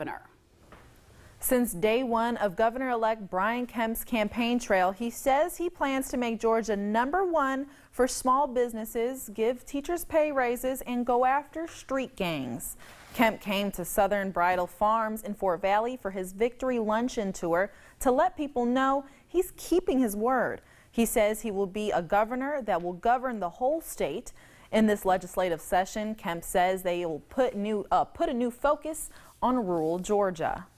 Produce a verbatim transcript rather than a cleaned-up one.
governor. Since day one of Governor-Elect Brian Kemp's campaign trail, he says he plans to make Georgia number one for small businesses, give teachers pay raises, and go after street gangs. Kemp came to Southern Bridal Farms in Fort Valley for his victory luncheon tour to let people know he's keeping his word. He says he will be a governor that will govern the whole state. In this legislative session, Kemp says they will put new uh, put a new focus on rural Georgia.